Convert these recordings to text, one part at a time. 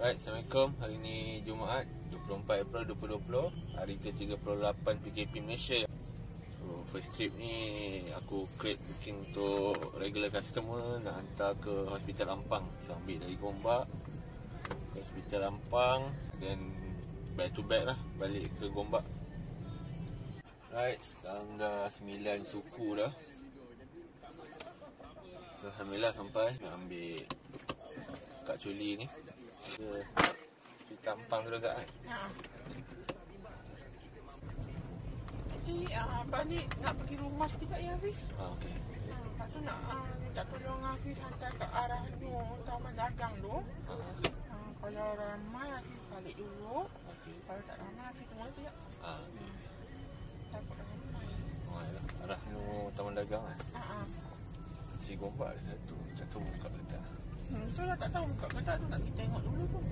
Alright, Assalamualaikum. Hari ni Jumaat 24 April 2020, hari ke-38 PKP Malaysia. So, first trip ni aku create booking untuk regular customer nak hantar ke Hospital Ampang. So, ambil dari Gombak ke Hospital Ampang, then back to back lah balik ke Gombak. Right, sekarang dah 9 suku dah. So, Alhamdulillah sampai. Nak ambil Kak Culi ni di Tampang tu dekat kan? Jadi balik nak pergi rumah sekejap ya Hafiz. Okey. Lepas tu nak minta tolong Hafiz hantar ke arah Taman Dagang tu. Kalau ramai Hafiz balik dulu. Kalau tak ramai Hafiz tunggu sekejap. Takut ramai. Arah Taman Dagang kan? Si Gombak ada satu. Tak tahu buka ke tak. Tu lah tak tahu buka ke tak tu, nak kita tengok dulu tu.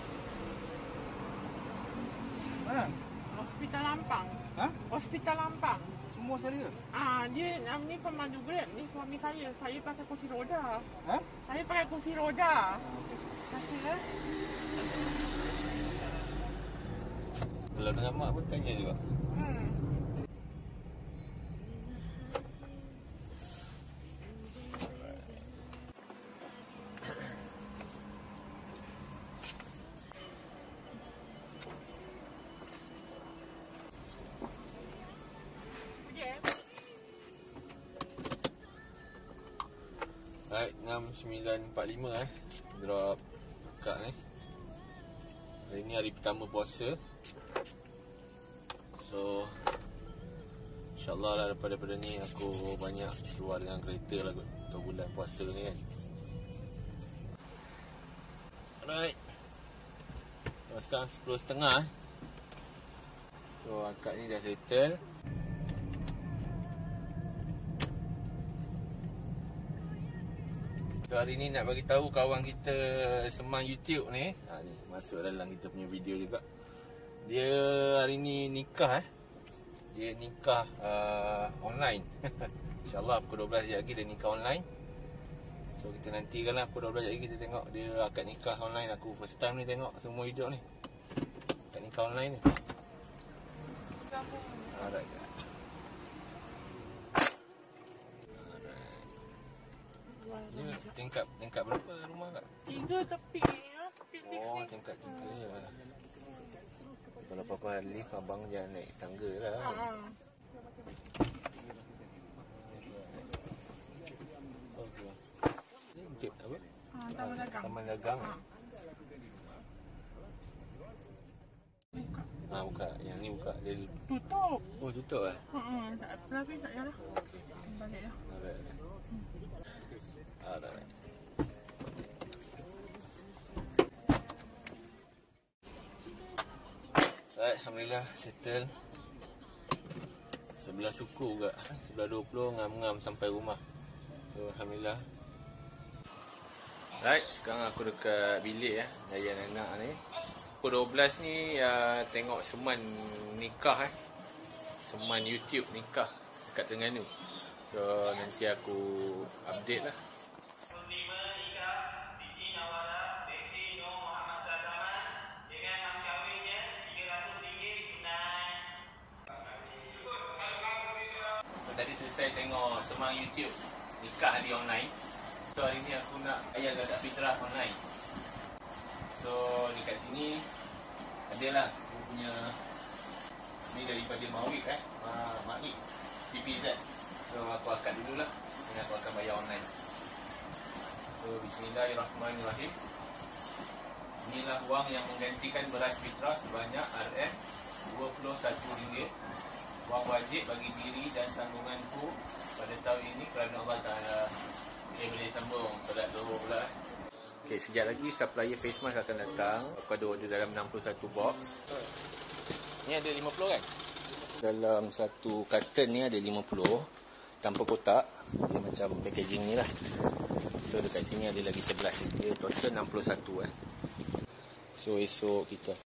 Mana? Hospital Ampang. Ha? Hospital Ampang. Semua sekali ke? Dia ni pemandu Grab ni suami saya. Saya pakai kursi roda. Ha? Saya pakai kursi roda. Terima kasih ya. Kalau dengan mak pun tanya juga. Right, 6945 drop Kak ni. Hari ni hari pertama puasa. So InsyaAllah lah daripada ni aku banyak keluar dengan kereta lah untuk bulan puasa ni kan. Alright, sekarang 10.30. So akak ni dah settle. So hari ni nak bagi tahu kawan kita Semang YouTube ni, ni masuk dalam kita punya video juga. Dia hari ni nikah Dia nikah online. InsyaAllah pukul 12 lagi dia nikah online. So kita nantikanlah pukul 12 lagi kita tengok dia akad nikah online. Aku first time ni tengok semua hidup ni akad nikah online ni. Alright. Tingkat berapa rumah Kak? 3 tepi ya. Oh, tingkat 3 ya. Kalau apa-apa lift abang jangan naik tangga lah. Okey. Ni bukit apa? Taman Dagang. Taman Dagang. Buka. Yang ni buka. Dia Tutup. Oh, tutup lah. Tak apa, tak payahlah. Okey. Balik ya. Alright. Alhamdulillah settle. Sebelah suku juga. Sebelah 20 ngam-ngam sampai rumah. So Alhamdulillah. Right, sekarang aku dekat bilik layan anak ni. Pukul 12 ni tengok Seman nikah Seman YouTube nikah dekat Terengganu. So nanti aku update lah. Tadi selesai tengok Semang YouTube nikah hari online. So hari ni aku nak ayah Gadak Fitrah online. So dekat sini adalah aku punya ni daripada Mawik Mawik PPZ. So aku akad dulu lah dan aku akan bayar online. So bismillahirrahmanirrahim. Inilah wang yang menggantikan beras fitrah sebanyak RM21. Wang wajib bagi diri dan tanggunganku pada tahun ini kerana Allah Ta'ala. Boleh sambung solat zuhur pula. Okay, sekejap lagi supplier face mask akan datang. Aku ada order dalam 61 box. Ni ada 50 kan? Dalam satu carton ni ada 50 tanpa kotak. Dia macam packaging ni lah. So dekat sini ada lagi 11. Dia total 61 So esok kita